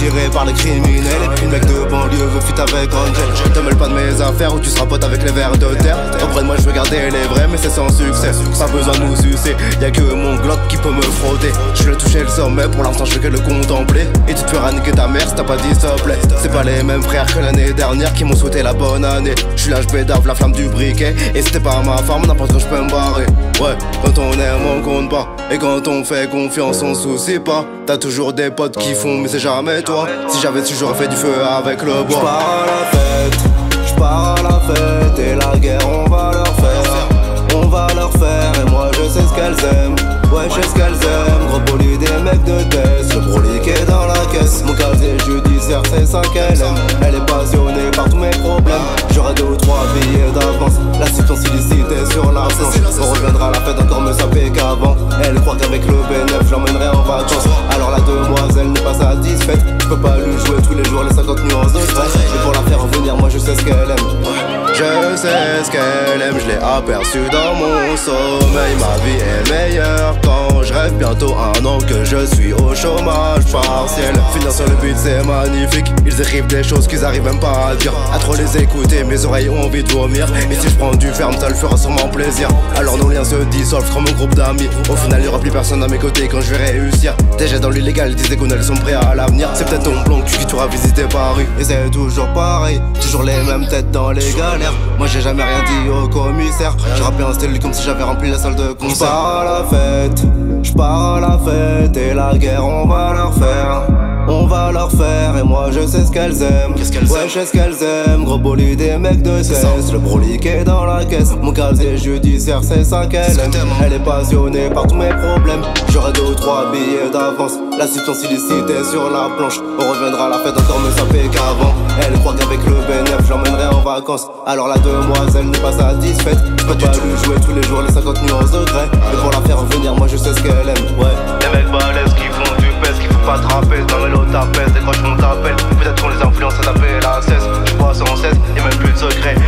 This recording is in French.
attiré par les criminels. Une mec de banlieue veut fuite avec Angel. Je te mêle pas de mes affaires ou tu seras pote avec les vers de terre. Auprès de moi je veux garder les vrais mais c'est sans succès. Pas besoin de nous sucer, y'a que mon Glock qui peut me frotter. Je veux toucher le sommet, pour l'instant je veux que le contempler. Et tu te feras niquer ta mère si t'as pas dit s'il te plaît. C'est pas les mêmes frères que l'année dernière qui m'ont souhaité la bonne année. Je suis là, je bédave la flamme du briquet. Et c'était pas ma femme, n'importe quand je peux me barrer. Ouais, quand on aime on compte pas. Et quand on fait confiance on soucie pas. T'as toujours des potes qui font mais c'est jamais toi. Si j'avais su j'aurais fait du feu avec le bois. J'pars à la fête, j'pars à la fête. Et la guerre on va leur faire, on va leur faire. Et moi je sais ce qu'elles aiment, ouais je sais ce qu'elles aiment. Gros poli des mecs de test, le brolic est dans la caisse. Mon casier judiciaire c'est ça qu'elle aime. Elle est passionnée par tous mes problèmes. J'aurai 2 ou 3 billets d'avance. La substance illicite est sur la planche. On reviendra à la fête encore mieux sapé qu'avant. Elle croit qu'avec le B9 j'emmènerai en vacances. Alors la demoiselle n'est pas satisfaite. Je peux pas lui jouer tous les jours les 50 nuances de stress. Et pour la faire revenir moi je sais ce qu'elle aime. Je sais ce qu'elle aime, je l'ai aperçu dans mon sommeil. Ma vie est meilleure quand je rêve bientôt 1 an que je suis au chômage partiel. Finir sur le but c'est magnifique. Ils écrivent des choses qu'ils arrivent même pas à dire. À trop les écouter mes oreilles ont envie de vomir. Et si je prends du ferme ça le fera sûrement plaisir. Alors nos liens se dissolvent comme mon groupe d'amis. Au final y'aura plus personne à mes côtés quand je vais réussir. Déjà dans l'illégal ils disaient qu'on allait sombrer à l'avenir. C'est peut-être ton plan qui t'aura visité Paris. Et c'est toujours pareil, toujours les mêmes têtes dans les galères. Moi j'ai jamais rien dit au commissaire. J'ai rappelé un style comme si j'avais rempli la salle de concert. J'pars à la fête, j'pars à la fête. Et la guerre on va leur faire, on va leur faire. Et moi je sais ce qu'elles aiment, ouais je sais ce qu'elles aiment. Gros bolide des mecs de test, le brolic est dans la caisse. Mon casier judiciaire c'est ça qu'elle aime. Elle est passionnée par tous mes problèmes. J'aurai 2 ou 3 billets d'avance. La substance illicite est sur la planche. On reviendra à la fête encore mieux sapé qu'avant. Elle croit qu'avec le B9 j'emmènerai en vacances. Alors la demoiselle n'est pas satisfaite. Je peux pas lui jouer tous les jours les 50 nuances de grès. Mais pour la faire revenir moi je sais ce qu'elle aime. Ouais, les mecs balèzes qui font du pèse, qui faut pas trapper. Dans le mélo t'appelles, décroche mon t'appelle. Peut-être qu'on les influence à taper la cesse. Je bois sans cesse, y'a même plus de secret.